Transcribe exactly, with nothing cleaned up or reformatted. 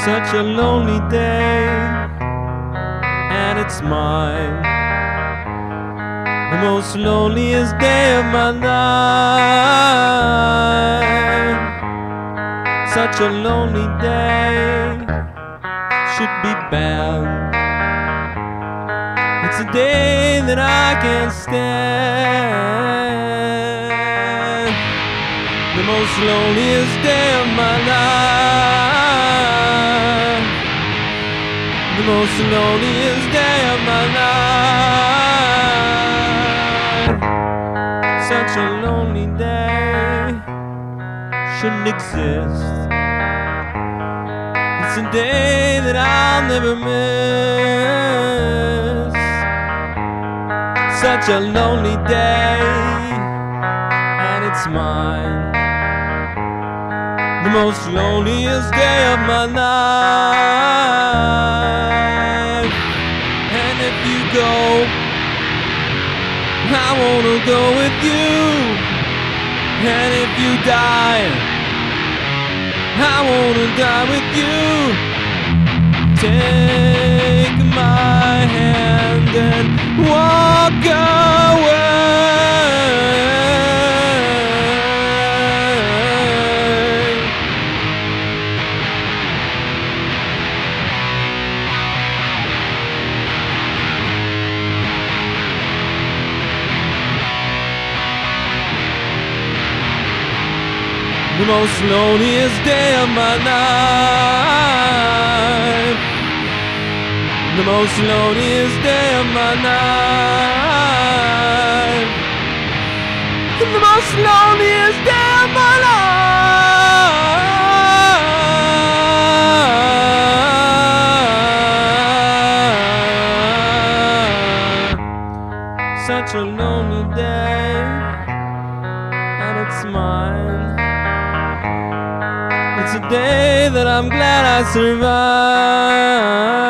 Such a lonely day, and it's mine, the most loneliest day of my life. Such a lonely day should be banned. It's a day that I can't stand. The most loneliest day of my life. The most loneliest day of my life. Such a lonely day shouldn't exist. It's a day that I'll never miss. Such a lonely day, and it's mine, the most loneliest day of my life. And if you go, I wanna go with you. And if you die, I wanna die with you. Take my hand and walk away. The most loneliest day of my life. The most loneliest day of my life. The most loneliest day of my life. Such a lonely day, and it's mine. It's a day that I'm glad I survived.